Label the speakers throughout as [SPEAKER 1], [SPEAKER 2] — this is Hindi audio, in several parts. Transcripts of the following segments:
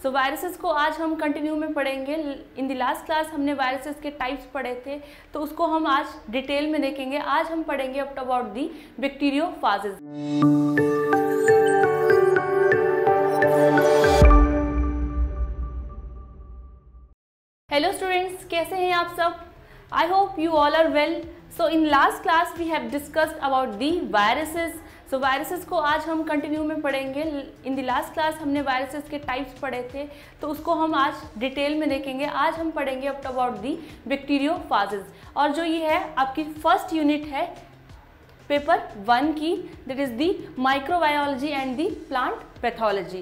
[SPEAKER 1] सो वायरसेस को आज हम कंटिन्यू में पढ़ेंगे। इन द लास्ट क्लास हमने वायरसेस के टाइप्स पढ़े थे, तो उसको हम आज डिटेल में देखेंगे। आज हम पढ़ेंगे about the bacteriophages. Hello students, कैसे हैं आप सब? I hope you all are well. So in last class we have discussed about the viruses. So viruses को आज हम कंटिन्यू में पढ़ेंगे। इन द लास्ट क्लास हमने वायरसेस के टाइप्स पढ़े थे, तो उसको हम आज डिटेल में देखेंगे। आज हम पढ़ेंगे अबाउट दी बैक्टीरियोफाजेस, और जो ये है आपकी फर्स्ट यूनिट है पेपर 1 की, that is the microbiology and the plant pathology.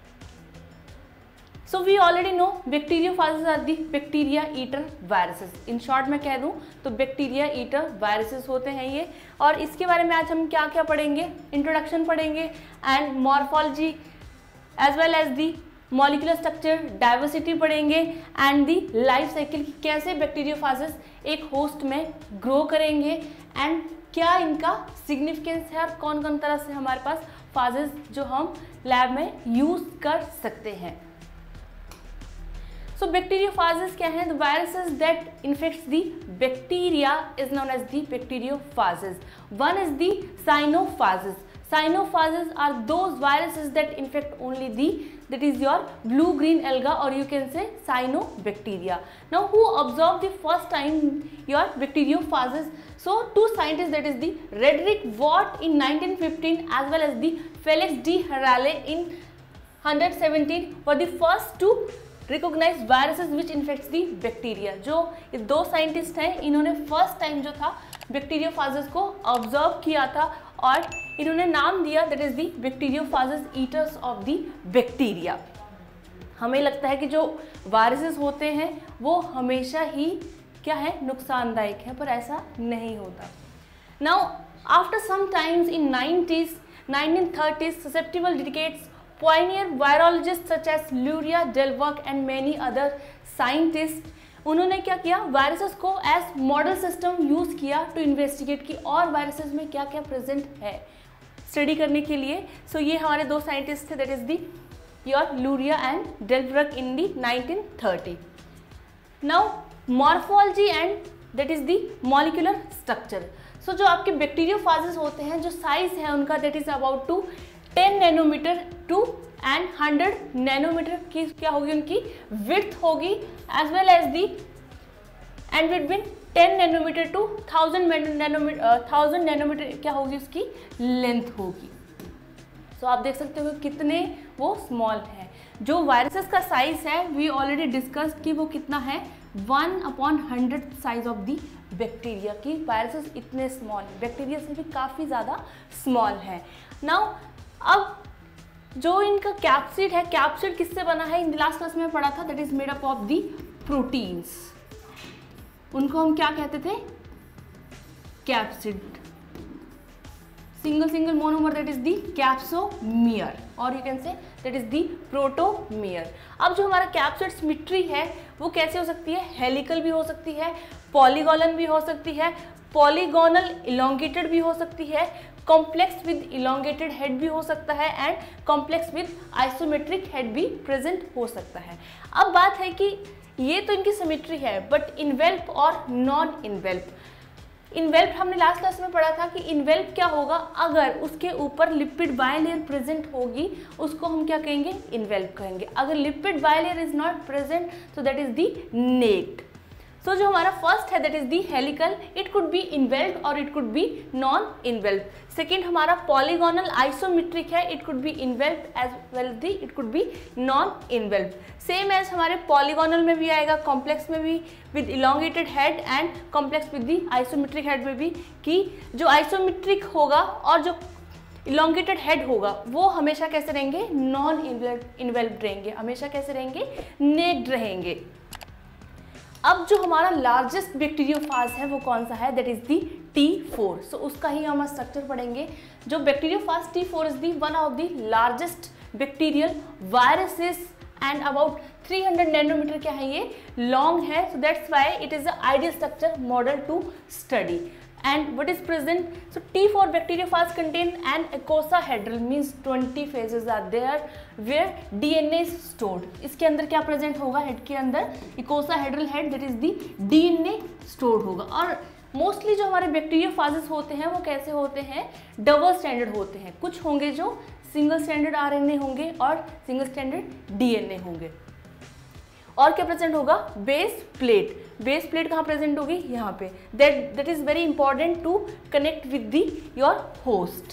[SPEAKER 1] So we already know bacteriophages are the bacteria eater viruses. In short मैं कह दूँ तो bacteria eater viruses होते हैं ये। और इसके बारे में आज हम क्या क्या पढ़ेंगे? इंट्रोडक्शन पढ़ेंगे and morphology as well as the molecular structure, diversity पढ़ेंगे एंड दी लाइफ साइकिल की कैसे बैक्टीरियोफाजेस एक होस्ट में ग्रो करेंगे एंड क्या इनका सिग्निफिकेंस है और कौन कौन तरह से हमारे पास फाजेस जो हम लैब में यूज कर सकते हैं। So bacteriophages क्या हैं? The viruses that infects the bacteria is known as the bacteriophages. One is the cyanophages. Cyanophages are those viruses that infect only that is your blue-green alga, or you can say cyanobacteria. Now who observed the first time your bacteriophages? So two scientists, that is the Frederick Watt in 1915 as well as the Felix D. Harale in 117 were the first to recognise viruses which infects the bacteria. जो ये दो साइंटिस्ट हैं, इन्होंने फर्स्ट टाइम जो था बैक्टीरियोफाजेस को ऑब्जर्व किया था और इन्होंने नाम दिया that is the bacteriophages eaters of the bacteria. हमें लगता है कि जो वायरसेस होते हैं वो हमेशा ही क्या है, नुकसानदायक है, पर ऐसा नहीं होता। Now after some times in 1930s susceptible decades, pioneer virologists such as Luria, Delbruck and many other scientists, उन्होंने क्या किया, वायरसेस को एज मॉडल सिस्टम यूज किया टू इन्वेस्टिगेट की और वायरसेस में क्या क्या प्रेजेंट है स्टडी करने के लिए। सो ये हमारे दो साइंटिस्ट थे, that is the your Luria and Delbruck in the 1930। Now morphology and that is the molecular structure. So जो आपके बैक्टीरियोफाजेस होते हैं, जो साइज है उनका that is about to 10 nanometre to and 100 nanometre की क्या होगी, उनकी विड्थ होगी, as well as the and between 10 nanometre to 1000 nanometre क्या होगी, उसकी लेंथ होगी। सो आप देख सकते हो कितने वो स्मॉल है। जो वायरसेस का साइज है वी ऑलरेडी डिस्कस कि वो कितना है, 1/100 साइज ऑफ दी बैक्टीरिया की। वायरसेस इतने स्मॉल, बैक्टीरिया से भी काफ़ी ज़्यादा स्मॉल है। नाउ अब जो इनका कैप्सिड है, कैप्सिड किससे बना है, इन लास्ट क्लास में पढ़ा था, that is made up of the proteins. उनको हम क्या कहते थे, capsid. Single monomer that is the capsomere, और you can say that is the protomer. अब जो हमारा कैप्सिड सिमेट्री है वो कैसे हो सकती है, हेलिकल भी हो सकती है, पॉलीगोनल भी हो सकती है, पॉलीगोनल इलोंगेटेड भी हो सकती है, कॉम्प्लेक्स विद इलोंगेटेड हेड भी हो सकता है and complex with isometric head भी प्रेजेंट हो सकता है। अब बात है कि ये तो इनकी सिमेट्री है, बट इन्वेल्प और नॉन इन्वेल्प। इन्वेल्प हमने लास्ट क्लास में पढ़ा था कि इन्वेल्प क्या होगा, अगर उसके ऊपर लिपिड बायलेयर प्रेजेंट होगी उसको हम क्या कहेंगे, इन्वेल्प कहेंगे। अगर lipid bilayer is not present तो that is the naked. So जो हमारा फर्स्ट है that is the helical, it could be envelope और it could be non envelope. Second हमारा पॉलीगोनल आइसोमेट्रिक है, it could be envelope as well the it could be non envelope. Same as हमारे पॉलीगोनल में भी आएगा, कॉम्प्लेक्स में भी with elongated head and complex with the isometric head में भी, कि जो आइसोमेट्रिक होगा और जो इलोंगेटेड हेड होगा वो हमेशा कैसे रहेंगे, नॉन इन्वेल्प रहेंगे, हमेशा कैसे रहेंगे, नेक्ड रहेंगे। अब जो हमारा लार्जेस्ट बैक्टीरियोफाज है वो कौन सा है, दैट इज दी T4। सो उसका ही हम स्ट्रक्चर पढ़ेंगे। जो bacteriophage T4 is the one of the largest bacterial viruses and about 300 nanometre क्या है, ये लॉन्ग है। So that's why it is a ideal structure model to study. and what is present? So T for bacteriophage contain an icosahedral, means 20 phases are there where DNA is stored. इसके अंदर क्या प्रेजेंट होगा? हेड के अंदर icosahedral head, that is the DNA stored होगा. और मोस्टली जो हमारे बैक्टीरियोफाजेस होते हैं वो कैसे होते हैं? डबल स्टैंडर्ड होते हैं. कुछ होंगे जो सिंगल स्टैंडर्ड RNA होंगे और सिंगल स्टैंडर्ड DNA होंगे. और क्या प्रेजेंट होगा? Base plate. बेस प्लेट कहाँ प्रेजेंट होगी? यहाँ पे. That is very important to connect with the your host.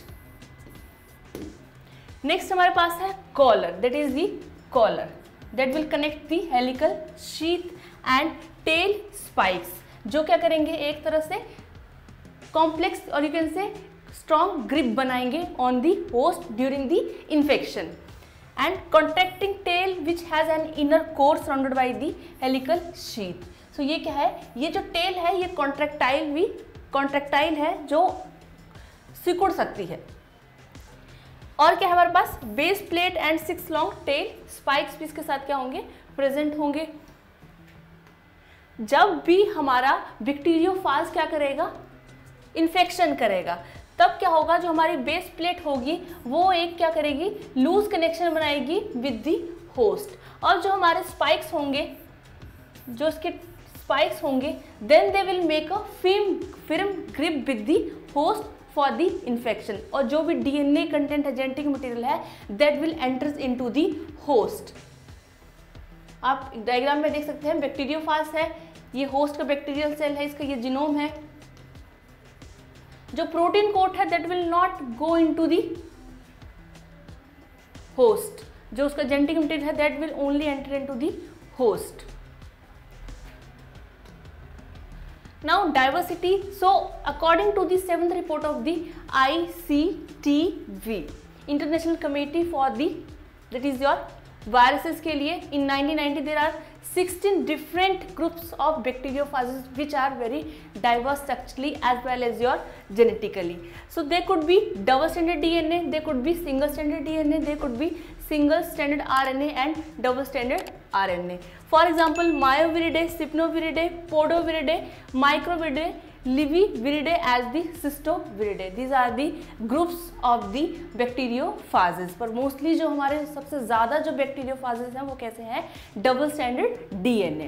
[SPEAKER 1] Next हमारे पास है collar. That is the collar that will connect the helical sheath and tail spikes, जो क्या करेंगे? एक तरह से कॉम्प्लेक्स और you can say strong grip बनाएंगे on the host during the infection. And contracting tail which has an inner core surrounded by the helical sheath. So ये क्या है? ये जो टेल है ये कॉन्ट्रैक्टाइल है जो सिकुड़ सकती है. और क्या है हमारे पास? Base plate and 6 long tail spikes भी इसके साथ क्या होंगे? प्रेजेंट होंगे. जब भी हमारा बैक्टीरियोफाज क्या करेगा? इन्फेक्शन करेगा, तब क्या होगा? जो हमारी बेस प्लेट होगी वो एक क्या करेगी? लूज कनेक्शन बनाएगी विद दी होस्ट. और जो हमारे स्पाइक्स होंगे, जो इसके स्पाइक्स होंगे, then they will make a firm grip with the host for the infection. और जो भी DNA कंटेंट है, जेनेटिक मटेरियल है, that will enters into the host. आप डायग्राम में देख सकते हैं बैक्टीरियोफाज है, ये होस्ट का बैक्टीरियल सेल है, इसका ये जीनोम है. जो प्रोटीन कोट है that will not go into the host. जो उसका जेनेटिक मटेरियल है that will only enter into the host. Now diversity. So according to the 7th report of the ICTV, international committee for the that is your viruses के लिए, in 1990 there are 16 different groups of bacteriophages which are very diverse sexually as well as your genetically. So they could be double stranded DNA, they could be single stranded DNA, they could be single stranded RNA and double stranded RNA. For example, Myoviridae, Cypnoviridae, Podoviridae, Microviridae, Liviviridae as the Cystoviridae. These are the groups of the bacteriophages. पर मोस्टली जो हमारे सबसे ज़्यादा जो बैक्टीरियोफाजेस हैं वो कैसे हैं? Double standard DNA.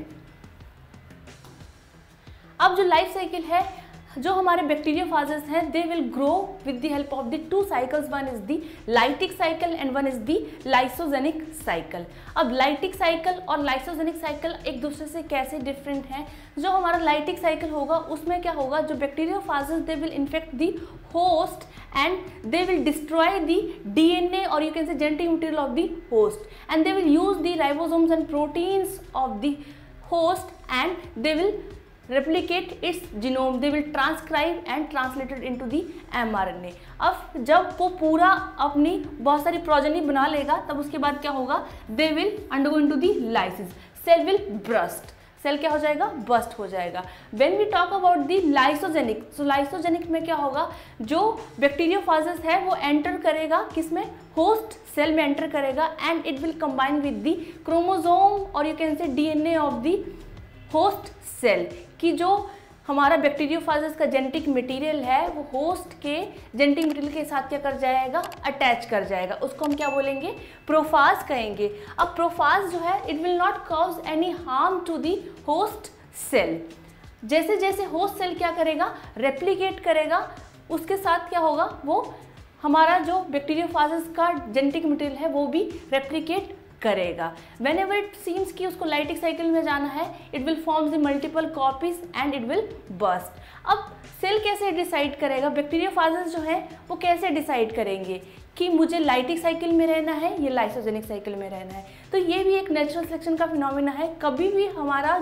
[SPEAKER 1] अब जो लाइफ साइकिल है, जो हमारे बैक्टीरियोफाजेस हैं, they will grow with the help of the 2 cycles. One is the lytic cycle and one is the lysogenic cycle. अब लाइटिक साइकिल और लाइसोजेनिक साइकिल एक दूसरे से कैसे डिफरेंट हैं? जो हमारा लाइटिक साइकिल होगा उसमें क्या होगा? जो bacteriophages they will infect the host and they will destroy the DNA or you can say genetic material of the host, and they will use the ribosomes and proteins of the host and they will replicate its genome, they will transcribe and translate it into the mRNA. अब जब वो पूरा अपनी बहुत सारी प्रोजेनी बना लेगा तब उसके बाद क्या होगा? they will undergo into the lysis, cell will burst. Cell क्या हो जाएगा? बस्ट हो जाएगा. When we talk about the lysogenic, so lysogenic में क्या होगा? जो बैक्टीरियोफाजेस है वो एंटर करेगा किसमें? होस्ट सेल में एंटर करेगा and it will combine with the chromosome और you can say DNA of the host cell. कि जो हमारा बैक्टीरियोफाजेस का जेनेटिक मटेरियल है वो होस्ट के जेनेटिक मटेरियल के साथ क्या कर जाएगा? अटैच कर जाएगा. उसको हम क्या बोलेंगे? प्रोफाज कहेंगे. अब प्रोफाज जो है it will not cause any harm to the host cell. जैसे जैसे होस्ट सेल क्या करेगा? रेप्लिकेट करेगा, उसके साथ क्या होगा? वो हमारा जो बैक्टीरियोफाजेस का जेनेटिक मटेरियल है वो भी रेप्लिकेट करेगा. वेन एवर इट सीम्स कि उसको लाइटिक साइकिल में जाना है, it will form the multiple copies and it will burst. अब सेल कैसे डिसाइड करेगा? बैक्टीरियोफाजेस जो है वो कैसे डिसाइड करेंगे कि मुझे लाइटिक साइकिल में रहना है या लाइसोजेनिक साइकिल में रहना है? तो ये भी एक नेचुरल सिलेक्शन का फिनोमिना है. कभी भी हमारा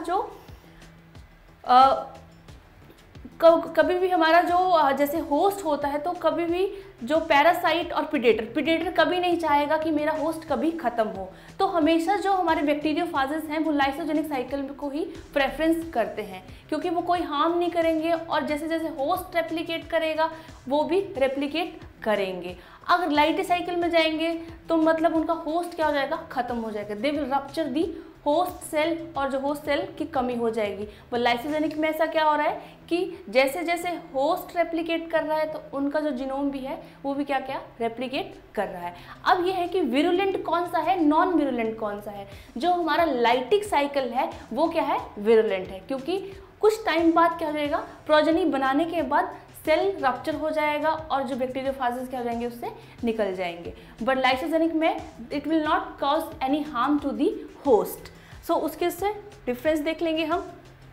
[SPEAKER 1] जो जैसे होस्ट होता है तो कभी भी जो पैरासाइट और प्रीडेटर कभी नहीं चाहेगा कि मेरा होस्ट कभी खत्म हो. तो हमेशा जो हमारे बैक्टीरियोफाजेस हैं वो लाइसोजेनिक साइकिल को ही प्रेफरेंस करते हैं क्योंकि वो कोई हार्म नहीं करेंगे और जैसे जैसे होस्ट रेप्लिकेट करेगा वो भी रेप्लिकेट करेंगे। अगर लाइटी साइकिल में जाएंगे तो मतलब उनका होस्ट क्या हो जाएगा, खत्म हो जाएगा, they will rupture the host cell, और जो होस्ट सेल की कमी हो जाएगी। वो लाइसोजेनिक में ऐसा क्या हो रहा है कि जैसे जैसे होस्ट रेप्लिकेट कर रहा है तो उनका जो जीनोम भी है वो भी क्या क्या रेप्लिकेट कर रहा है। अब ये है कि विरुलेंट कौन सा है, नॉन विरुलेंट कौन सा है। जो हमारा लाइटिक साइकिल है वो क्या है, विरुलेंट है, क्योंकि कुछ टाइम बाद क्या हो जाएगा, प्रोजेनी बनाने के बाद सेल रप्चर हो जाएगा और जो बैक्टीरियोफाजेस क्या हो जाएंगे, उससे निकल जाएंगे। बट लाइसोजेनिक में it will not cause any harm to the host. So उसके से डिफरेंस देख लेंगे हम।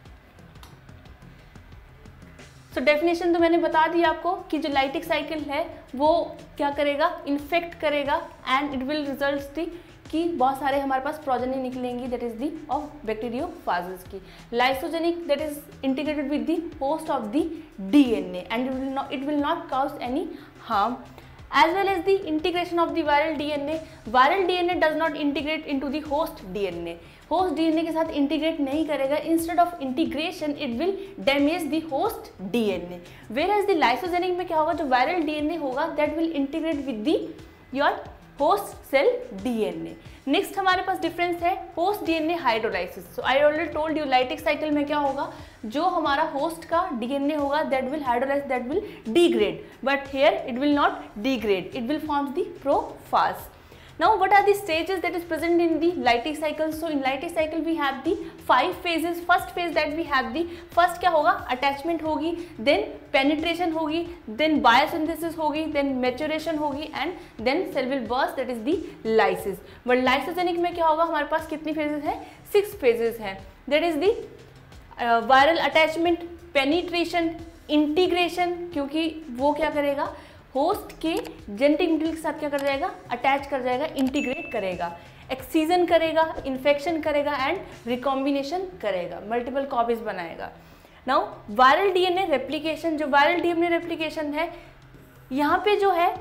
[SPEAKER 1] सो डेफिनेशन तो मैंने बता दिया आपको कि जो लाइटिक साइकिल है वो क्या करेगा, इन्फेक्ट करेगा and it will result the कि बहुत सारे हमारे पास प्रोजेनी निकलेंगी, that is the of bacteriophages की। Lysogenic that is integrated with the host of the DNA and it will not cause any harm, as well as the integration of the viral DNA. Viral DNA does not integrate into the host DNA. Host DNA के साथ इंटीग्रेट नहीं करेगा, instead of integration it will damage the host DNA. Whereas the lysogenic में क्या होगा, जो वायरल DNA होगा that will integrate with the your host cell DNA. Next हमारे पास डिफरेंस है host DNA hydrolysis. So I already told you lytic cycle में क्या होगा, जो हमारा होस्ट का DNA होगा that will hydrolyse, that will degrade, but here it will not degrade, it will form the prophage. Now what are the stages that is present in the lytic cycle? So in lytic cycle we have the 5 phases. First phase that we have the first क्या होगा, attachment होगी, then penetration होगी, then biosynthesis होगी, then maturation होगी and then cell will burst, that is the lysis. But lysogenic में क्या होगा, हमारे पास कितनी phases है, 6 phases है. That is the viral attachment, penetration, integration, क्योंकि वो क्या करेगा, होस्ट के जेनेटिक मटेरियल के साथ क्या कर जाएगा, अटैच कर जाएगा, इंटीग्रेट करेगा, एक्सीजन करेगा, इन्फेक्शन करेगा एंड रिकॉम्बिनेशन करेगा, मल्टीपल कॉपीज बनाएगा. नाउ वायरल डीएनए रेप्लिकेशन, जो वायरल डीएनए रेप्लिकेशन है, यहाँ पे जो है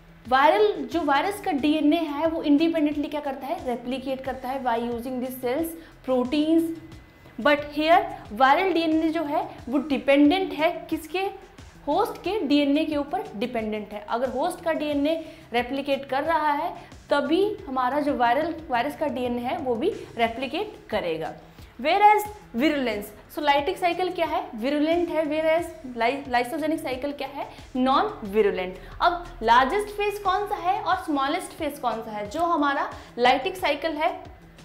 [SPEAKER 1] जो वायरस का डीएनए है वो इंडिपेंडेंटली क्या करता है, रेप्लिकेट करता है by using this cells proteins. But here viral DNA जो है वो डिपेंडेंट है किसके, होस्ट के डीएनए के ऊपर डिपेंडेंट है. अगर होस्ट का डीएनए रेप्लिकेट कर रहा है तभी हमारा जो वायरस का डीएनए है वो भी रेप्लिकेट करेगा. Whereas virulence, so lytic cycle क्या है, विरुलेंट है, वेयर एज लाइसोजेनिक साइकिल क्या है, नॉन विरुलेंट. अब लार्जेस्ट फेज कौन सा है और स्मॉलेस्ट फेज कौन सा है, जो हमारा लाइटिक साइकिल है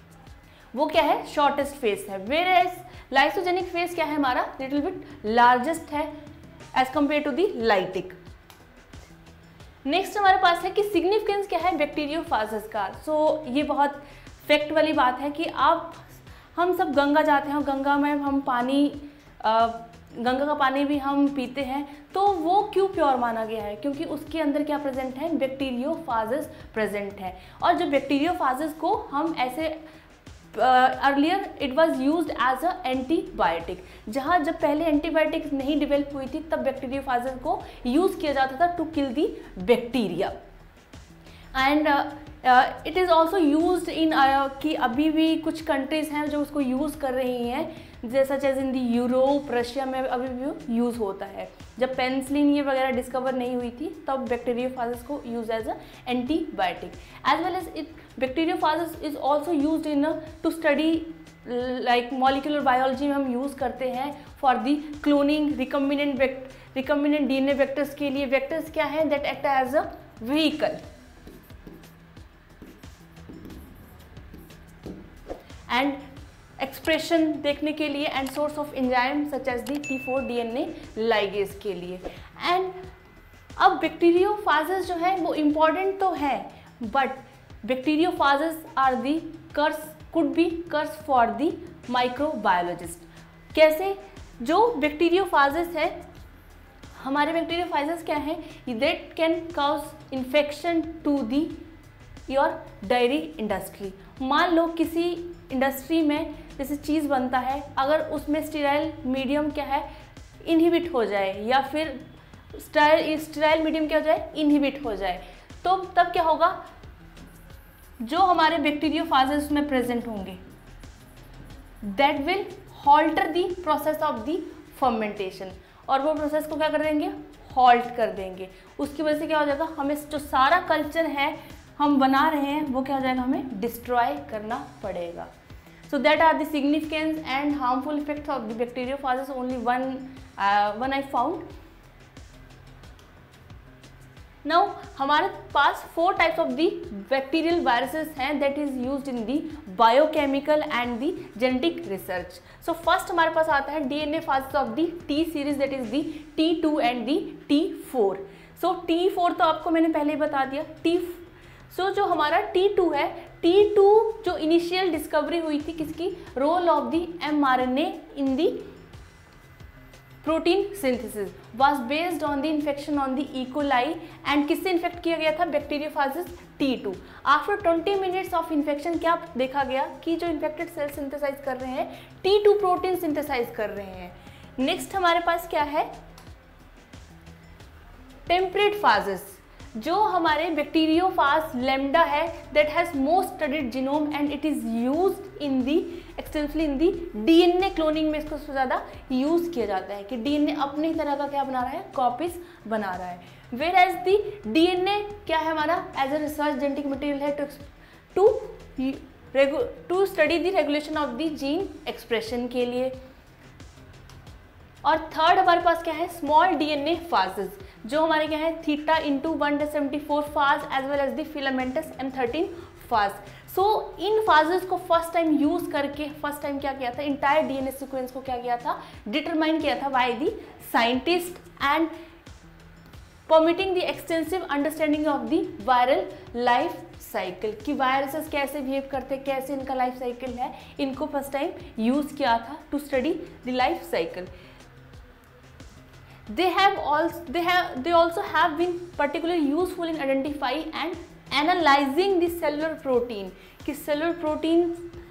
[SPEAKER 1] वो क्या है, शॉर्टेस्ट फेज है, वेयर एज लाइसोजेनिक फेज क्या है हमारा, लिटिल बिट लार्जेस्ट है as compare to the lytic. Next हमारे पास है कि सिग्निफिकेंस क्या है बैक्टीरियोफाजेस का. सो ये बहुत फैक्ट वाली बात है कि हम सब गंगा जाते हैं, गंगा में हम पानी गंगा का पानी भी हम पीते हैं, तो वो क्यों प्योर माना गया है, क्योंकि उसके अंदर क्या प्रेजेंट है, बैक्टीरियोफाजेस प्रेजेंट है. और जो बैक्टीरियोफाजेस को हम ऐसे earlier it was use as a antibiotic, जहाँ जब पहले एंटीबायोटिक नहीं डेवलप हुई थी तब बैक्टीरियोफाजेस को यूज किया जाता था to kill the bacteria. And it is also use in कि अभी भी कुछ कंट्रीज़ हैं जो उसको यूज़ कर रही हैं, जैसा as in the Europe, Russia में अभी भी यूज़ होता है. जब पेनिसिलिन ये वगैरह डिस्कवर नहीं हुई थी तब बैक्टीरियोफाजेस को use as a antibiotic. As well as it bacteriophages is also use in to study like molecular biology में हम यूज़ करते हैं for the cloning, recombinant DNA vectors के लिए. वेक्टर्स क्या है, that act as a vehicle and expression देखने के लिए and source of enzyme such as the T4 DNA ligase के लिए. एंड अब बैक्टीरियोफाजेस जो है वो इम्पॉर्टेंट तो है, but bacteriophages are the curse, could be curse for the microbiologist. कैसे, जो बैक्टीरियोफाजेस है, हमारे बैक्टीरियोफाजेस क्या है, that can cause infection to the your dairy industry. मान लो किसी इंडस्ट्री में जैसे चीज़ बनता है, अगर उसमें स्टेराइल मीडियम क्या है, इनहिबिट हो जाए, या फिर स्टेराइल मीडियम क्या हो जाए, इनहिबिट हो जाए, तो तब क्या होगा, जो हमारे बैक्टीरियोफाजेस उसमें प्रेजेंट होंगे that will alter the process of the fermentation, और वो प्रोसेस को क्या कर देंगे, हॉल्ट कर देंगे। उसकी वजह से क्या हो जाएगा, हमें जो सारा कल्चर है हम बना रहे हैं वो क्या हो जाएगा, हमें डिस्ट्रॉय करना पड़ेगा। So that are the significant and harmful effects of the bacteriophages. Only one I found. Now हमारे पास 4 types of the bacterial viruses हैं that is used in the biochemical and the genetic research. So first हमारे पास आता है DNA phases of the T series, that is the T2 and the T4. So T4 तो आपको मैंने पहले ही बता दिया। जो हमारा T2 है, T2 जो इनिशियल डिस्कवरी हुई थी किसकी, role of the mRNA in the protein synthesis was based on the infection on the E. coli and किससे इन्फेक्ट किया गया था, bacteriophages T2। After 20 minutes of infection क्या देखा गया कि जो इन्फेक्टेड सेल सिंथेसाइज कर रहे हैं T2 प्रोटीन सिंथेसाइज कर रहे हैं। नेक्स्ट हमारे पास क्या है, टेम्परेट फाजेस, जो हमारे बैक्टीरियोफाज लैम्डा है that has most studied genome and it is used in the extensively in the DNA cloning में इसको सबसे ज़्यादा यूज किया जाता है कि डीएनए अपनी तरह का क्या बना रहा है, कॉपीज बना रहा है। वेयर एज दी डीएनए क्या है हमारा, as a research genetic material है to study the regulation of the gene expression के लिए। और थर्ड हमारे पास क्या है, स्मॉल डीएनए फाजेस, जो हमारे क्या है theta into 1/74 phage as well as the filamentous M13 phage. So इन फाजेस को फर्स्ट टाइम यूज करके फर्स्ट टाइम क्या किया था, इंटायर डीएनए सीक्वेंस को क्या किया था, डिटरमाइन किया था by the scientist and permitting the extensive understanding of the viral life cycle, कि वायरसेस कैसे बिहेव करते हैं, कैसे इनका लाइफ साइकिल है, इनको फर्स्ट टाइम यूज किया था to study the life cycle. They also have been particularly useful in identifying and analyzing the cellular protein, कि cellular protein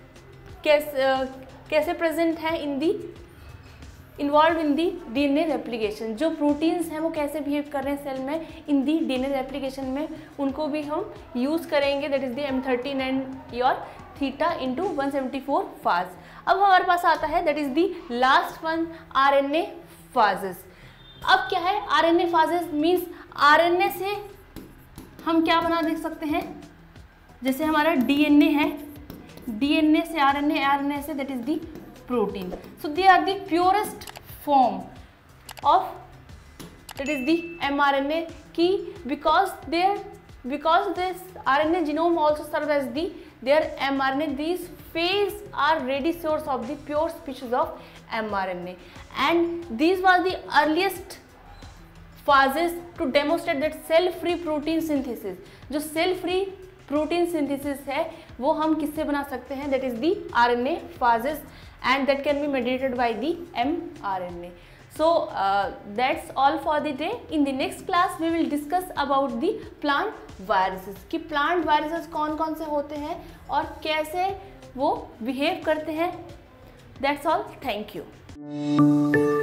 [SPEAKER 1] कैसे present है in the involved in the DNA replication, जो proteins हैं वो कैसे behave कर रहे हैं सेल में in the DNA replication में, उनको भी हम use करेंगे, that is the M13 and your theta into 174 phase। अब हमारे पास आता है that is the last one, RNA phases। अब क्या है, आरएनए फाजेस मीन्स आरएनए से हम क्या बना देख सकते हैं, जैसे हमारा डीएनए है, डीएनए से आरएनए, आरएनए से that is the protein. So they are the purest form of that is the mRNA, की because this RNA genome also serve as the their mRNA, these phase are ready source of the pure species of mRNA, and these were the earliest phases to demonstrate that cell free protein synthesis। जो cell free protein synthesis है वो हम किससे बना सकते हैं, that is the RNA phases and that can be mediated by the mRNA। So that's all for the day. In the next class we will discuss about the plant viruses, कि plant viruses कौन कौन से होते हैं और कैसे वो behave करते हैं। That's all. Thank you.